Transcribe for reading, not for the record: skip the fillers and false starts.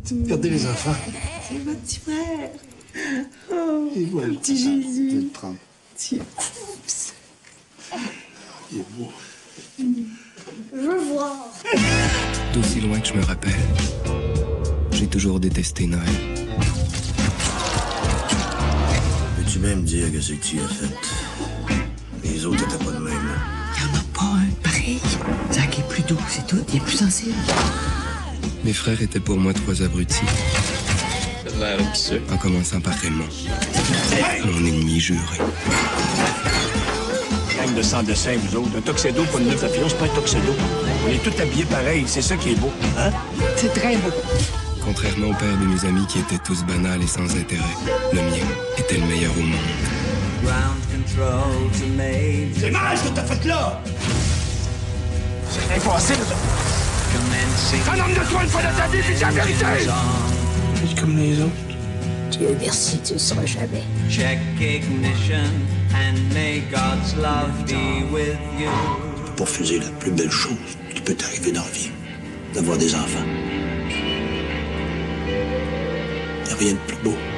Regardez les enfants. C'est votre petit frère. Oh, Et voilà. un petit Jésus. Je vais le prendre. Petit oups. Il est beau. Je veux voir. D'aussi loin que je me rappelle, j'ai toujours détesté Noël. Peux-tu même dire que c'est que tu as fait? Les autres étaient pas de même. Il n'y en a pas un pareil. Zach est plus doux, c'est tout. Il est plus sensible. Mes frères étaient pour moi trois abrutis. En commençant par Raymond, mon ennemi juré. Gang de sans dessin, vous autres. Un tuxedo pour une neuf papillon, c'est pas un tuxedo. On est tous habillés pareil, c'est ça qui est beau. Hein? C'est très beau. Contrairement au père de mes amis qui étaient tous banals et sans intérêt, le mien était le meilleur au monde. C'est mal ce que t'as fait là! C'est impossible! Un homme de toi une fois dans ta vie, puis dis la vérité! Juste comme les autres. Dieu merci, tu ne le sauras jamais. Check ignition and may God's love be with you. Pour refuser la plus belle chose qui peut t'arriver dans la vie, d'avoir des enfants. Y a rien de plus beau.